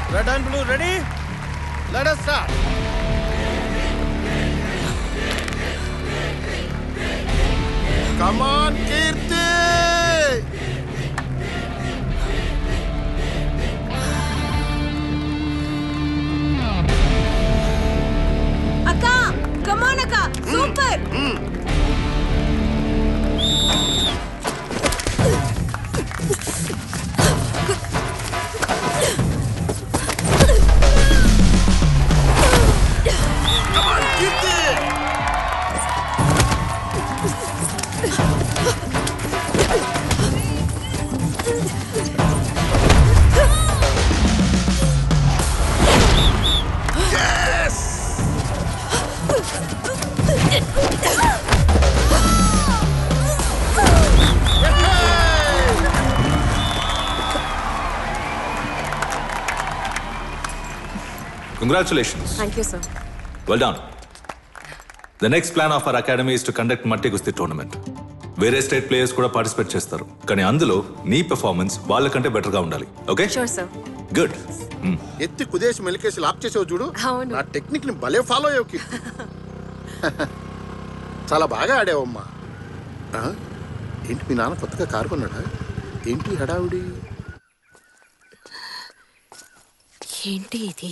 Red and blue ready? Let us start. Come on, Kirti! Akka! Come on, Akka! Super! Congratulations. Thank you, sir. Well done. The next plan of our academy is to conduct Matti Gusti tournament. వేరే state players కూడా participate చేస్తారు, కానీ అందులో నీ performance వాళ్ళకంటే better గా ఉండాలి. Okay? Sure, sir. Good. ఎత్తి కుదేసి మెలికేసి లాక్ చేసావు చూడు. అవును. నా టెక్నిక్ ని భలే ఫాలో అయ్యావు కీర్తి. చాలా బాగా ఆడావమ్మా. ఏంటి మీ నాన్న కొత్తగా కారు కొన్నాడా? ఏంటి హడావుడి? ఏంటి ఇది?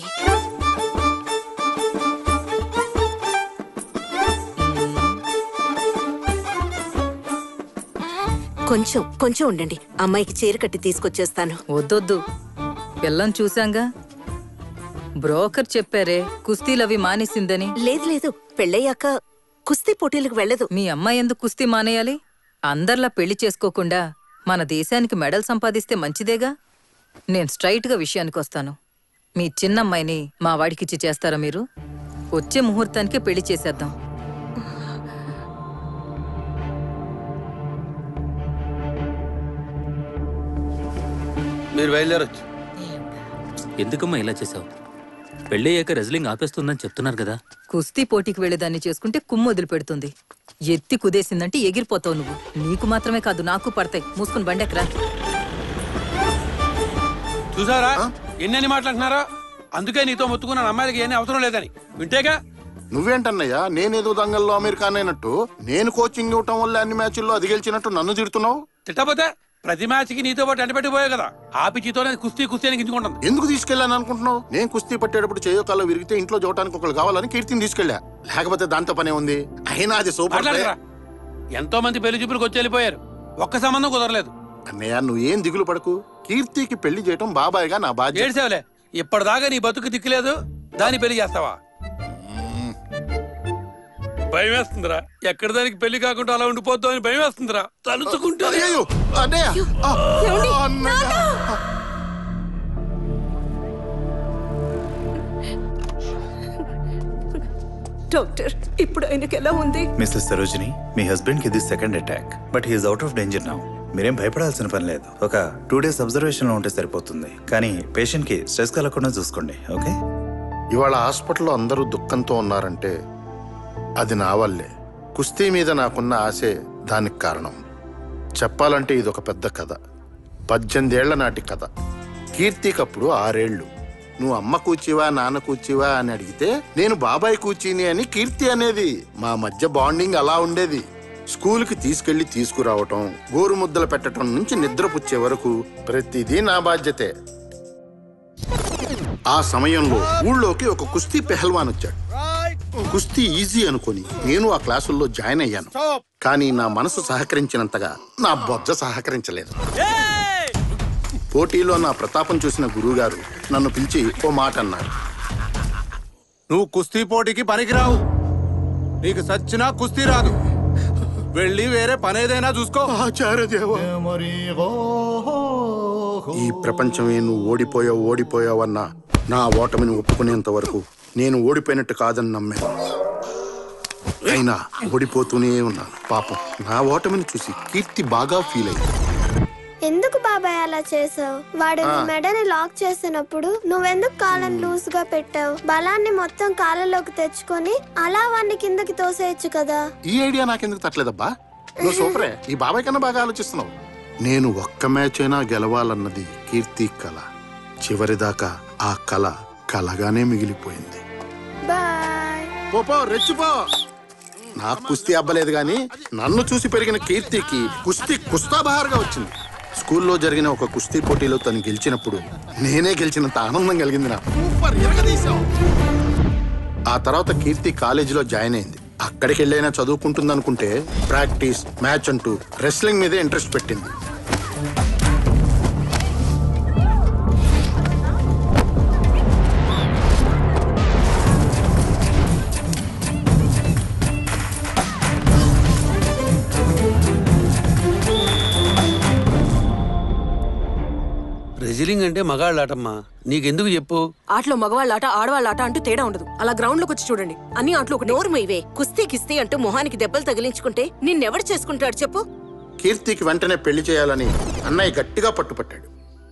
కొంచెం కొంచెం ఉండండి, అమ్మాయికి చీర కట్టి తీసుకొచ్చేస్తాను. వద్దొద్దు, పిల్లని చూశాంగా. బ్రోకర్ చెప్పారే కుస్తీలవి మానేసిందని. లేదు లేదు, పెళ్ళయ్యాక కుస్తీ పోటీలకు వెళ్ళదు. మీ అమ్మాయి ఎందుకు కుస్తీ మానేయాలి? అందర్లా పెళ్లి చేసుకోకుండా మన దేశానికి మెడల్ సంపాదిస్తే మంచిదేగా. నేను స్ట్రైట్ గా విషయానికి వస్తాను. మీ చిన్నమ్మాయిని మా వాడికిచ్చి చేస్తారా మీరు? వచ్చే ముహూర్తానికే పెళ్లి చేసేద్దాం. మీరు బయలుదేరొచ్చు. ఎందుకమ్మా ఇలా చేసావు? పెళ్ళయ్యాక రెజ్లింగ్ ఆపేస్తుందని చెప్తున్నారు కదా. కుస్తీ పోటీకి వెళ్ళేదాన్ని చేసుకుంటే కుమ్ము వదిలిపెడుతుంది. ఎత్తి కుదేసిందంటే ఎగిరిపోతావు నువ్వు. నీకు మాత్రమే కాదు, నాకు పడతాయి. మూసుకుని బండెక్కరా. చూసారా ఎన్నెన్ని మాట్లాడుతున్నారా? అందుకే నీతో మొత్తుకున్న అమ్మాయిలకి ఏమీ అవసరం లేదని వింటేగా. నువ్వేంటన్నయ్యా, నేనేదో దంగల్లో అమెరికాన్ అయినట్టు, నేను కోచింగ్ ఇవ్వటం వల్ల అన్ని మ్యాచ్ల్లో అది గెలిచినట్టు నన్ను తిడుతున్నావు? తిట్టపోతే ప్రతి మ్యాచ్ కి నీతో పాటు ఎండబెట్టిపోయావు కదా. ఆ పిచ్చితోనే కుస్తీ కుస్తీ అని గింజుకుంటుంది. ఎందుకు తీసుకెళ్ళాను అనుకుంటున్నావు? నేను కుస్తీ పట్టేటప్పుడు చేయకాల్లో విరిగితే ఇంట్లో చూడటానికి ఒకళ్ళు కావాలని కీర్తిని తీసుకెళ్ళా. లేకపోతే దాంతో పనే ఉంది. అయినా అది సూపర్. ఎంతో మంది పెళ్లి చూపులకు వచ్చి వెళ్ళిపోయారు, ఒక్క సంబంధం కుదరలేదు. అన్నయ్య నువ్వేం దిగులు పడకు, కీర్తికి పెళ్లి చేయటం బాబాయ్గా నా బాధ్యత. ఏడ్సేవలే, ఇప్పటిదాకా నీ బతుకు దిక్కులేదు, దాన్ని పెళ్లి చేస్తావా? భయం వేస్తుందిరా, ఎక్కడ దానికి పెళ్లి కాకుండా అలా ఉండిపోతావు అని భయం వేస్తుందిరా తలుచుకుంటా. డాక్టర్, ఇప్పుడు ఆయనకి ఎలా ఉంది? మిస్సెస్ సరోజిని, మీ హస్బెండ్ కి ఇది second attack, but he's out of danger now. మీరేం భయపడాల్సిన పని లేదు. ఒక 2 days అబ్జర్వేషన్ లో ఉంటే సరిపోతుంది. కానీ పేషెంట్ కి స్ట్రెస్ కలగకుండా చూసుకోండి. ఓకే? ఇవాళ హాస్పిటల్లో అందరూ దుఃఖంతో ఉన్నారంటే అది నా వల్లే. కుస్తీ మీద నాకున్న ఆశే దానికి కారణం. చెప్పాలంటే ఇది ఒక పెద్ద కథ, 18 ఏళ్ల నాటి కథ. కీర్తికప్పుడు 6 ఏళ్ళు. నువ్వు అమ్మ కూర్చివా నాన్న కూర్చివా అని అడిగితే నేను బాబాయ్ కూర్చిని అని కీర్తి అనేది. మా మధ్య బాండింగ్ అలా ఉండేది. స్కూల్కి తీసుకెళ్లి తీసుకురావటం, గోరు ముద్దలు పెట్టడం నుంచి నిద్రపుచ్చే వరకు ప్రతిదీ నా బాధ్యతే. ఆ సమయంలో ఊళ్ళోకి ఒక కుస్తీ పెహల్వాన్ వచ్చాడు. కుస్తీ ఈజీ అనుకుని నేను ఆ క్లాసుల్లో జాయిన్ అయ్యాను. కానీ నా మనసు సహకరించినంతగా నా బొజ్జ సహకరించలేదు. పోటీలో నా ప్రతాపం చూసిన గురువుగారు నన్ను పిలిచి ఓ మాట అన్నారు. నువ్వు కుస్తీ పోటీకి పనికిరావు, నీకు సచ్చినా కుస్తీ రాదు, వెళ్ళి వేరే పనేదైనా చూసుకో. ఈ ప్రపంచమే నువ్వు ఓడిపోయావన్నా నా ఓటమిని ఒప్పుకునేంత వరకు నేను ఓడిపోయినట్టు కాదని నమ్మాను. అయినా ఓడిపోతూనే ఉన్నాను. పాపం నా ఓటమిని చూసి కీర్తి బాగా ఫీల్ అయ్యింది. ఎందుకు బాబాయ్ అలా చేసావు? వాడు మెడని లాక్ చేసినప్పుడు నువ్వెందుకు కాళ్ళని లూజ్ గా పెట్టావు? బలాన్ని మొత్తం కాళ్ళలోకి తెచ్చుకొని అలా వాడిని కిందకి తోసేయచ్చు కదా. ఈ ఐడియా నాకెందుకు తట్టలేదబ్బా? నువ్వు సూపరే, ఈ బాబాయ్ కన్నా బాగా ఆలోచిస్తున్నావు. నేను ఒక్క మ్యాచ్ అయినా గెలవాలన్నది కీర్తి కల. చివరిదాకా ఆ కళ కలగానే మిగిలిపోయింది. బాయ్. పో రెచ్చిపో. నాకు కుస్తీ అబ్బలేదు గాని నన్ను చూసి పెరిగిన కీర్తికి కుస్తీ కుస్తాబహార్గా వచ్చింది. స్కూల్లో జరిగిన ఒక కుస్తీ పోటీలో తను గెలిచినప్పుడు నేనే గెలిచినంత ఆనందం కలిగింది నాకు. ఆ తర్వాత కీర్తి కాలేజీలో జాయిన్ అయింది. అక్కడికి వెళ్ళైనా చదువుకుంటుందనుకుంటే ప్రాక్టీస్, మ్యాచ్ అంటూ రెస్లింగ్ మీదే ఇంట్రెస్ట్ పెట్టింది. రెజిలింగ్ అంటే మగాళ్ళ ఆటమ్మా, నీకెందుకు చెప్పు? ఆటలో మగవాళ్ళ ఆట ఆడవాళ్ళ ఆట అంటూ తేడా ఉండదు. అలా గ్రౌండ్ లోకి వచ్చి చూడండి, అన్ని ఆటలు ఒకటి. నోరు మీవే. కుస్తీ కిస్తీ అంటూ మొహానికి దెబ్బలు తగిలించుకుంటే నిన్నెవడు చేసుకుంటాడు చెప్పు? కీర్తికి వెంటనే పెళ్లి చేయాలని అన్నయ్య గట్టిగా పట్టుపట్టాడు.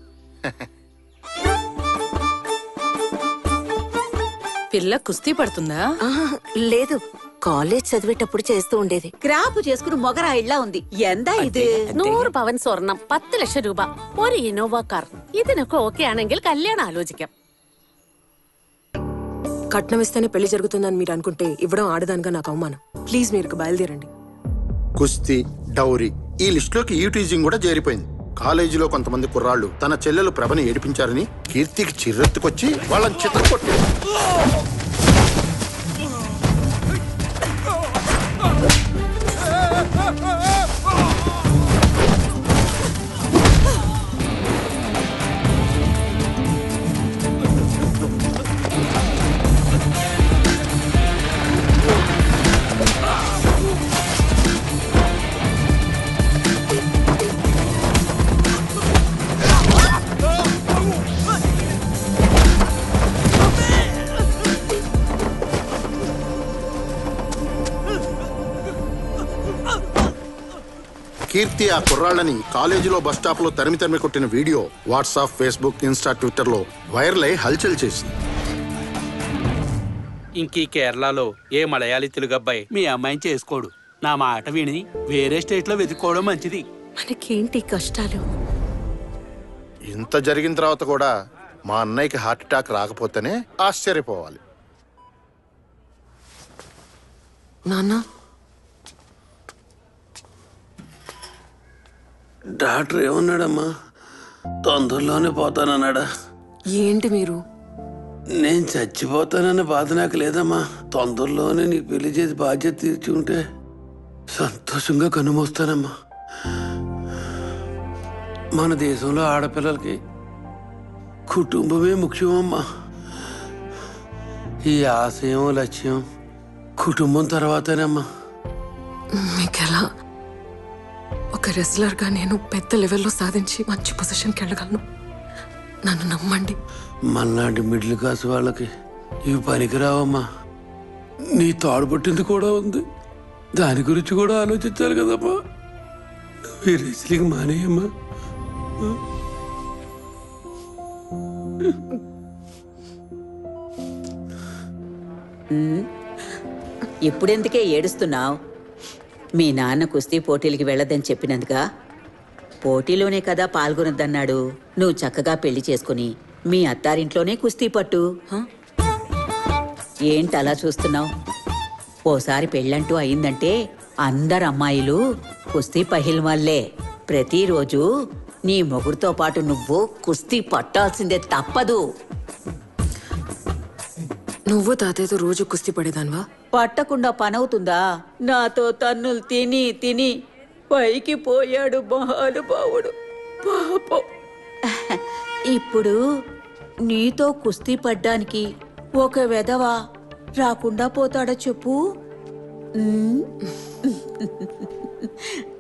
పిల్ల కుస్తీ పడుతుందా? లేదు, కాలేజ్ చదివేటప్పుడు చేస్తూ ఉండేది. ക്രാപ്പ് చేసుకుని మొగరాయిలా ఉంది. എന്താ ഇത്? 100 പവൻ സ്വർണം, 10 ലക്ഷം രൂപ, ഒരു ഇന്നോവ കാർ. ഇതിനൊക്കെ ഓക്കെ ആണെങ്കിൽ కళ్యాణం ఆలోచిക്കാം. కట్నం ఇస్తేనే పెళ్లి జరుగుతుందని మీరు అనుకుంటే ఇవ్వడం ఆడదానిగా నాకు అవమానం. ప్లీజ్ మీరు బయలుదేరండి. కుస్తీ, డౌరీ ఈ లిస్టులోకి ఈటీజింగ్ కూడా చేరిపోయింది. కాలేజీలో కొంతమంది కుర్రాళ్ళు తన చెల్లెలు ప్రభని ఏడిపించారని కీర్తికి చిర్రెత్తుకొచ్చి వాళ్ళని చిత్రకొట్టారు. కీర్తి ఆ కుర్రాళ్ళని కాలేజీలో బస్ స్టాప్ లో తరిమి కొట్టిన video WhatsApp, Facebook, Insta, Twitter లో వైరల్ అయి హల్చల్ చేసింది. ఇంకీ కేరళలో ఏ మలయాళీ తెలుగు అబ్బాయి మీ అమ్మాయిని చేసుకోడు. నా మాట విని వేరే స్టేట్ లో వెతుక్కోవడం మంచిది. మనకేంటి కష్టాలు? ఇంత జరిగిన తర్వాత కూడా మా అన్నయ్యకి హార్ట్ అటాక్ రాకపోతేనే ఆశ్చర్యపోవాలి. నాన్న, డాక్టర్ ఏమన్నాడమ్మా? తొందరలోనే పోతానన్నాడా? ఏంటి మీరు? నేను చచ్చిపోతానన్న బాధ నాకు లేదమ్మా. తొందరలోనే నీ పెళ్లి చేసి బాధ్యత తీర్చి ఉంటే సంతోషంగా కనుమోస్తానమ్మా. మన దేశంలో ఆడపిల్లలకి కుటుంబమే ముఖ్యమమ్మా. ఈ ఆశయం, లక్ష్యం కుటుంబం తర్వాతేనమ్మా. మీకెలా? ఒక రెస్లర్ గా నేను పెద్ద లెవెల్లో సాధించి మంచి పొజిషన్కి వెళ్ళగలను. నన్ను నమ్మండి. మనలాంటి మిడిల్ క్లాస్ వాళ్ళకి ఇవి పనికిరావమ్మా. నీ తాడుపట్టింది కూడా ఉంది, దాని గురించి కూడా ఆలోచించాలి కదమ్మా. ఈ రెస్లింగ్ మానేయమ్మా. ఇప్పుడెందుకే ఏడుస్తున్నావు? మీ నాన్న కుస్తీ పోటీలకి వెళ్ళదని చెప్పినందుగా? పోటీలోనే కదా పాల్గొనద్దన్నాడు. నువ్వు చక్కగా పెళ్లి చేసుకుని మీ అత్తారింట్లోనే కుస్తీ పట్టు. ఏంటి అలా చూస్తున్నావు? ఓసారి పెళ్ళంటూ అయిందంటే అందరు అమ్మాయిలు కుస్తీ పహిల్వాళ్లే. ప్రతిరోజు నీ మొగుడుతో పాటు నువ్వు కుస్తీ పట్టాల్సిందే, తప్పదు. నువ్వు తాతయ్యతో రోజు కుస్తీ పడేదాన్వా? పట్టకుండా పనవుతుందా? నాతో తన్నులు తిని తిని పైకి పోయాడు మహానుభావుడు పాపం. ఇప్పుడు నీతో కుస్తీ పడ్డానికి ఒక వెధవ రాకుండా పోతాడా చెప్పు?